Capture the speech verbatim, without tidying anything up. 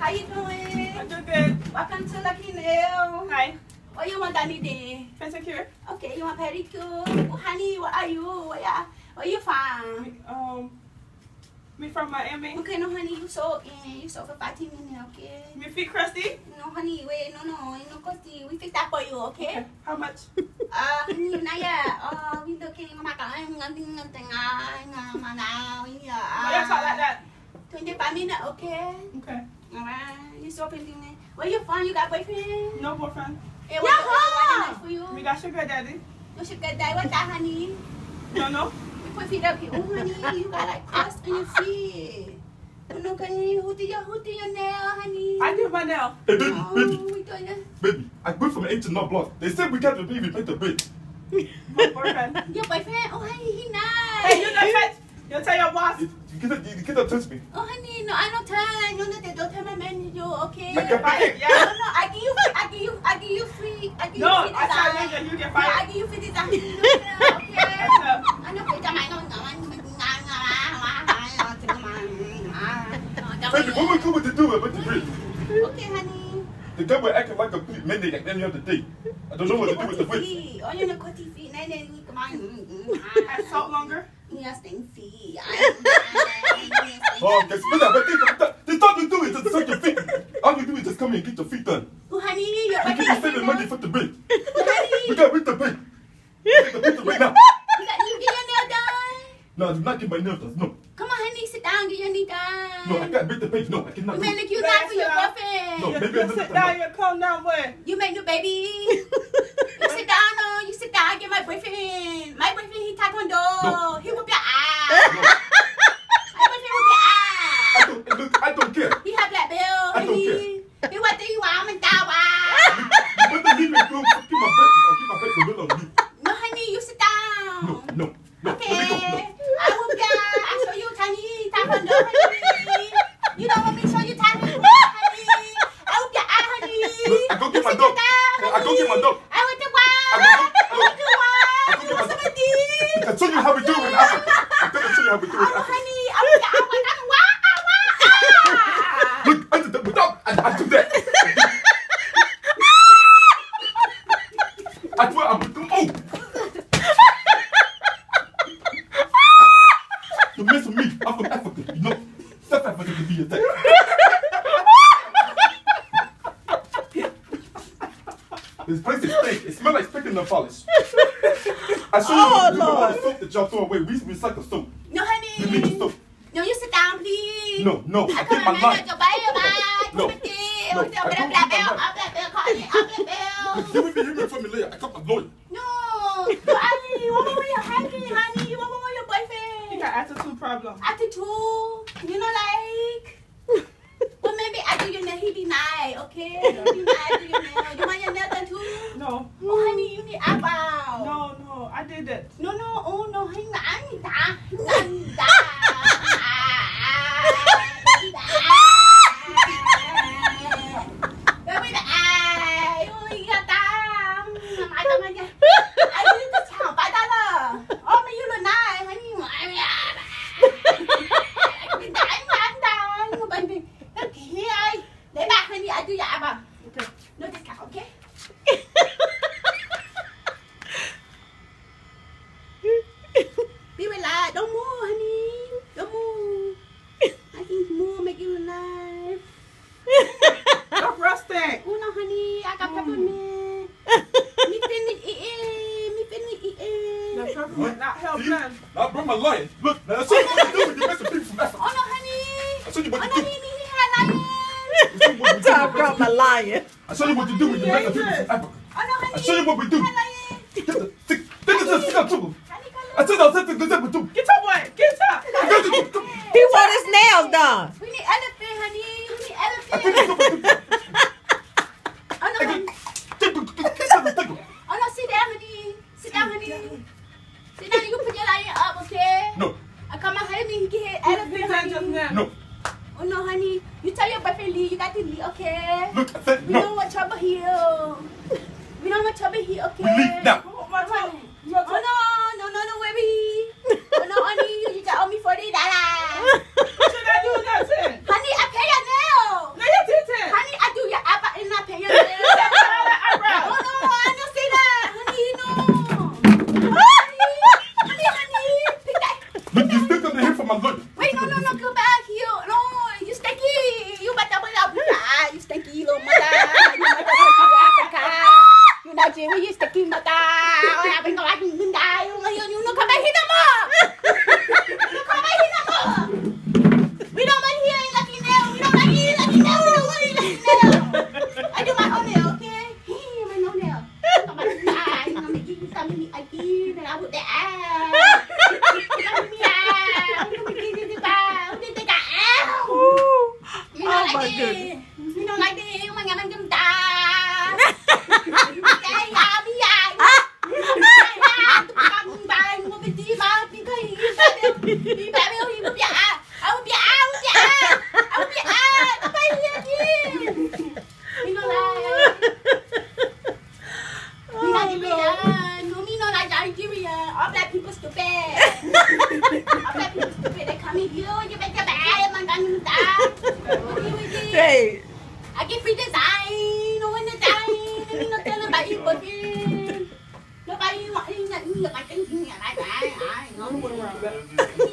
How you doing? I'm doing good. Welcome to Lucky Nail. Hi. What you want done today? Pedicure. Okay, you want pedicure? Oh, honey, what are you? Where ya? Where you from? Um, me from Miami. Okay, no, honey, you so in. You so for fighting minutes, okay? My feet crusty. No, honey, wait, no, no, no, costy. We fix that for you, okay? Okay. How much? Uh, honey, Naya. Uh, we looking at my guy. Nothing, nothing. Ah, nah, now, Why you yeah. talk like that? Twenty-five minutes, okay? Okay. Alright. You so pretty. Where you from? You got boyfriend? No boyfriend. Hey, what the nice for you? We got sugar daddy. You should get that. What that, honey? No, no. You put feet up here. Oh, honey, you got like crust on your feet. You know, can you, who did your, who did your nail, honey? I did my nail. Hey, baby, Oh, baby, we doing it. baby. I went from eight to not block. They said we can't baby paint the bed. My boyfriend. Your boyfriend? Oh, honey, he nice. Hey, you not touch. You tell your boss. You, you cannot, you cannot touch me. Oh, honey, no, I don't tell. You know, they don't tell my manager, okay? I can't Fired. No, Yeah. no, I give you, I give you, I give you free, I give No, you free I design. tell you, you get Yeah, I fired. give you free design. You know, okay? That's up. I know free design. I know, no, I know, Baby, what we going to do about the bed? okay, honey. The guy was acting like a complete maniac like any other day. I don't know what to do with the bed. Oh, you know, cutty feet. Nah, nah, come on. I salt longer. Yes, thank feet. Oh, guess what? But think of that. There's nothing to do it. Just suck your feet. All you do is just come here and get your feet done. Oh, honey, you're We can be saving money for the bed. Honey, We got with the bed. We got the bed right now. you got you get your nail done. No, I do not get my nails done. No. Come on, honey, sit down, get your nail done. No, I can't beat the page. No, I cannot. You do may it. look you Man, nice for sit your down. girlfriend. No. You, Maybe you another sit time. down, you calm down where? You make new baby. You sit down, no. You sit down, get my boyfriend. My boyfriend, he taekwondo. No. He whoop your ass. No, My boyfriend whoop your ass. I don't, look, I don't care. He have black belt. I don't he, care. He what do you want? I'm down. You better leave me alone. Keep my back. I'll keep my back the middle of you. No, honey, you sit down. No, no, no. Okay. Let me go. No. I will get. I show you tiny taekwondo, honey. You don't want me to show you tiny, honey. I will get, honey. Look, I go get my You dog. sit down, I go get my dog. I want the one. I go- I want the one. I go You get want my some of this? I show you how we do it in Africa. I'm gonna show you how we do it in Oh, Africa. honey, I will get. I want that one. I want. Look, I did that without. I, I do that. I swear I would do. Oh. You mess with me. I'm from Africa. You know, South Africa to be attacked. This place is stink. It smells like stinking nail polish. I show you Oh, you know all Lord. the soap that y'all throw away. We recycle soap. No, We need the honey. soap. No, you sit down, please. No, no. I I get come my and line. manage your body, bye. No. Come and get. No, I'm I black don't belt. get my I'm black belt. Call me. I'm black belt. You will be hearing from me later. I got my lawyer. No, honey, what about your happy, honey? What about your He boyfriend? got attitude problem. Attitude, you know, like. Well, maybe after your nail, he be nice, okay? He be nice after your nail. You want your nail done too? No. Oh, honey, you need eyebrow. No, no. I did that. No, no, oh no, hindi anda, anda. Baby, ay, ui, gatam. Ai tao mà nha. Ai đi cái chảo phải ta là. Ô, mày yêu lần này, honey. Cái đánh mà anh ta, bên bên. Nó kia ơi. Để bà honey, ai tôi dạ bà. Okay. No discount, okay? Be relaxed. Don't move, honey. Don't move. I can move, make you alive. Stop rusting. Oh no, honey. I got peppermint. Me finish eating. Me finish eating. The peppermint not help See? none. I brought my lion. Look, now I show you what to do when you mess with people from Africa. Oh no, honey. I show you Oh what no, to do. he he had lion. I show you what we do. I brought my lion. I show you what you do when you mess with people from Africa. Oh no, honey. I show you what we do. He had lion. Get the stick. Get the stick out too. Honey, come I said I'll set the good up too. Get your boy. Get up. He want his nails done. We need elephant, honey. We need I elephant. put this up with the Oh no, honey. stick. Oh no, sit down, honey. Sit down, honey. Sit down. You put your lion up, okay? No, I come and help me. He get He elephant, done just honey. now. no. Oh no, honey. You tell your boyfriend leave. You got to leave, okay? Look, I said We don't no. want trouble here. We don't want trouble here, okay? We leave now. Oh, my Oh toe. Your toe. no, no, no, no worry. Oh no, honey, you just owe me forty dollars. What should I do with that thing? Honey, I pay your nail. Now you did He back me, he whip your eye. I whip your eye, whip your eye. I whip your eye. Nobody here again. You know like. We Nigerian. No, me no like Nigerian. All black people stupid. All black people stupid. They come in here, you make your bad, man, gun die. Hey. I get free design, no one design, and you know tell nobody boyfriend. Nobody want nothing like anything like that. I know what around.